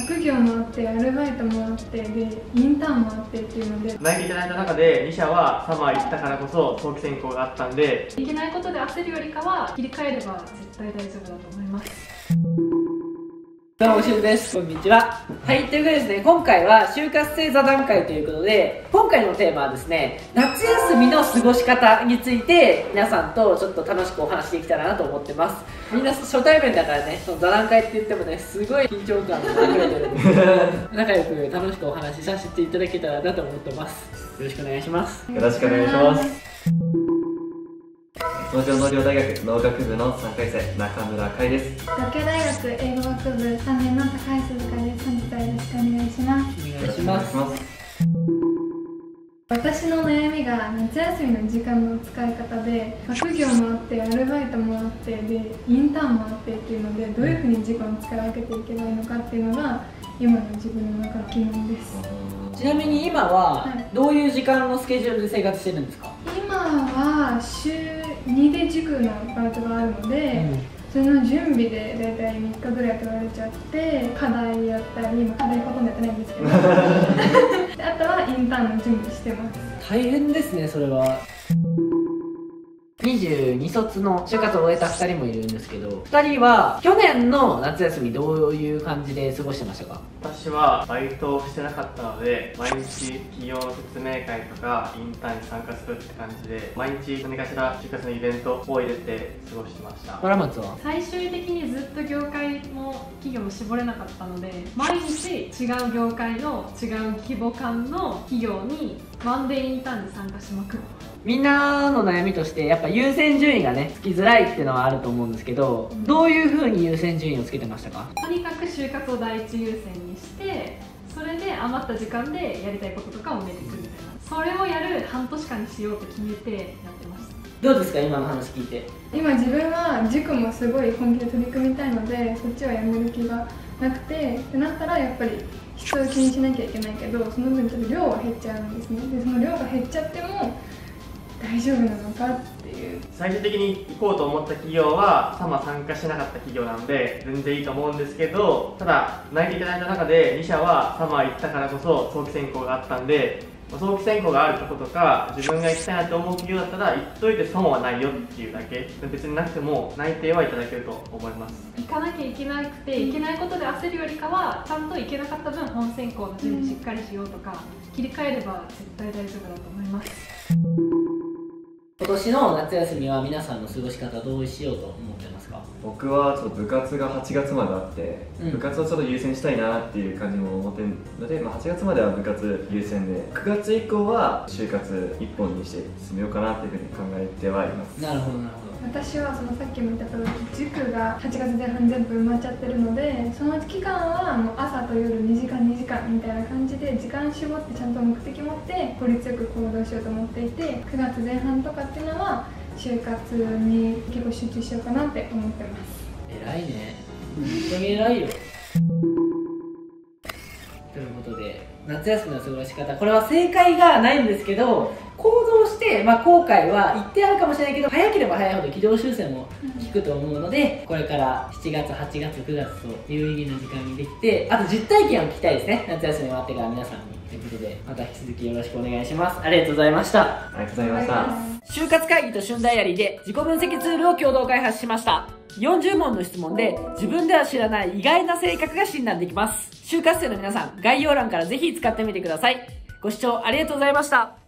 学業もあってアルバイトもあってでインターンもあってっていうので、 内定いただいた中で2社はサマー行ったからこそ早期選考があったんで、 いけないことで焦るよりかは切り替えれば絶対大丈夫だと思います。 どうも、しゅんです。こんにちは。はい、ということでですね、今回は就活生座談会ということで、今回のテーマはですね、夏休みの過ごし方について、皆さんとちょっと楽しくお話しできたらなと思ってます。みんな初対面だからね、その座談会って言ってもね、すごい緊張感が溢れてるんですけど、仲良く楽しくお話しさせていただけたらなと思ってます。よろしくお願いします。 よろしくお願いします。東京農業大学農学部の3回生、中村海です。 東京大学英語学部3年の高橋鈴香です。本日はよろしくお願いします。 お願いします。 私の悩みが夏休みの時間の使い方で、学業もあってアルバイトもあってでインターンもあってっていうので、どういうふうに時間を使い分けていけばいいのかっていうのが今の自分の中の疑問です。 ちなみに今はどういう時間のスケジュールで生活してるんですか？ 今は週2で塾のバイトがあるので、その準備でだいたい3日ぐらい取られちゃって、課題やったり、今課題ほとんどやってないんですけどであとはインターンの準備してます。 大変ですね、それは。22卒の就活を終えた2人もいるんですけど、2人は去年の夏休みどういう感じで過ごしてましたか？ 私はバイトをしてなかったので、毎日企業の説明会とかインターンに参加するって感じで、毎日何かしら就活のイベントを入れて過ごしてました。 バラマツは最終的にずっと業界も企業も絞れなかったので、毎日違う業界の違う規模感の企業にワンデーインターンに参加しまくる。 みんなの悩みとしてやっぱ優先順位がねつきづらいっていうのはあると思うんですけど、どういう風に優先順位をつけてましたか？ とにかく就活を第一優先にして、それで余った時間でやりたいこととかを埋めていくみたいな、それをやる半年間にしようと決めてやってました。 どうですか、今の話聞いて。 今自分は塾もすごい本気で取り組みたいので、そっちはやめる気がなくて、ってなったらやっぱり質を気にしなきゃいけないけど、その分ちょっと量は減っちゃうんですね。でその量が減っちゃっても大丈夫なのかっていう。 最終的に行こうと思った企業はサマ参加しなかった企業なので全然いいと思うんですけど、ただ内定いただいた中で2社はサマー行ったからこそ早期選考があったんで、早期選考があるとことか自分が行きたいなと思う企業だったら行っといて損はないよっていうだけ、別になくても内定はいただけると思います。 行かなきゃいけなくて、いけないことで焦るよりかはちゃんと行けなかった分本選考の準備しっかりしようとか、切り替えれば絶対大丈夫だと思います。 今年の夏休みは皆さんの過ごし方どうしようと思ってますか？ 僕はちょっと部活が8月まであって、部活をちょっと優先したいなっていう感じも思ってるので、8月までは部活優先で、9月以降は就活一本にして進めようかなっていうふうに考えてはいます。 なるほどなるほど。 私はそのさっきも言った通り、塾が8月前半全部埋まっちゃってるので、その期間はもう朝と夜2時間2時間みたいな感じで時間絞ってちゃんと目的持って効率よく行動しようと思っていて、9月前半とかっていうのは就活に結構集中しようかなって思ってます。 偉いね、本当に偉いよ。ということで、夏休みの過ごし方、これは正解がないんですけど、行動して、後悔は言ってあるかもしれないけど、早ければ早いほど軌道修正も効くと思うので、これから7月、8月、9月と有意義な時間にできて、あと実体験を聞きたいですね、夏休み終わってから皆さんに。ということで、また引き続きよろしくお願いします。ありがとうございました。 ありがとうございました。 就活会議と旬ダイアリーで自己分析ツールを共同開発しました。40問の質問で自分では知らない意外な性格が診断できます。就活生の皆さん、概要欄からぜひ使ってみてください。ご視聴ありがとうございました。